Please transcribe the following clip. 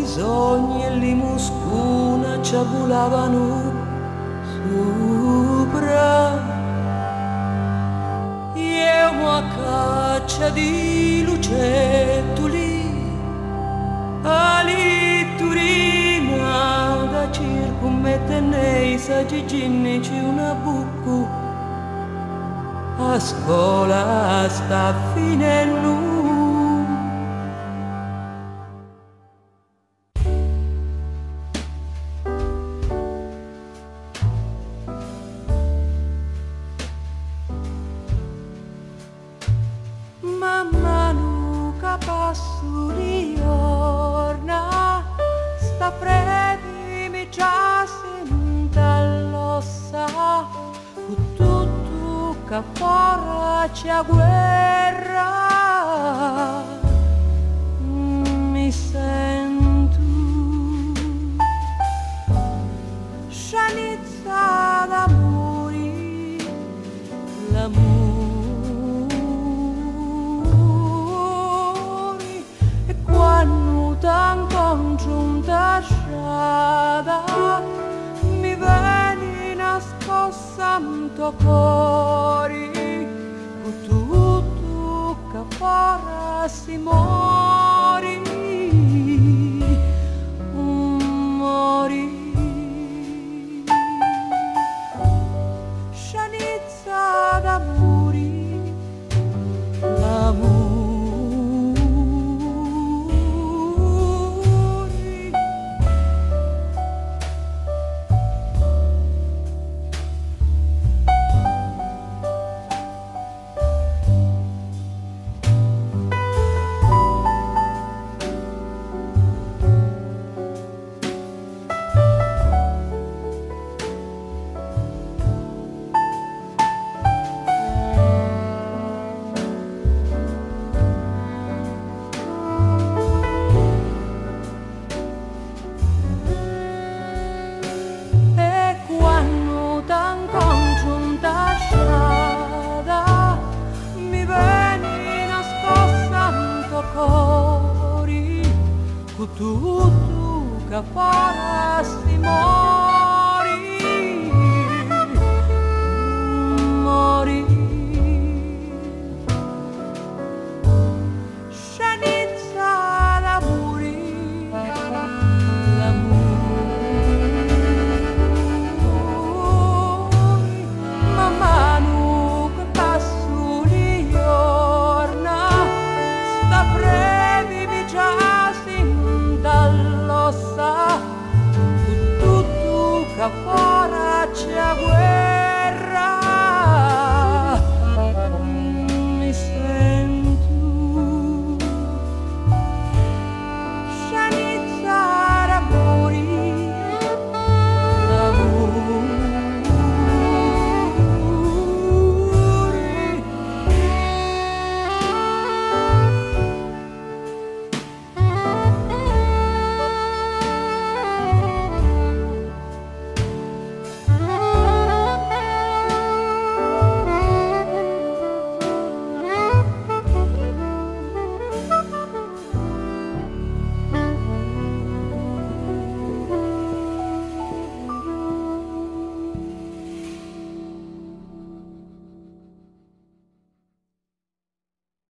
sogni e li muscuna ci abbulavano sopra. Io a caccia di lucettoli, ali turina da circummette nei saggi ginnici una buccu. A scuola sta finendo. Mamma nuca passo di giorna, sta freddi mi già senta l'ossa, con tutto che fora c'è guerra, mi sento scianizza d'amori, l'amore. Congiunta strada mi veni nascosta santo cori con tutto che fora si mori mori scianizza d'amori l'amore. Tutto che farà si muore.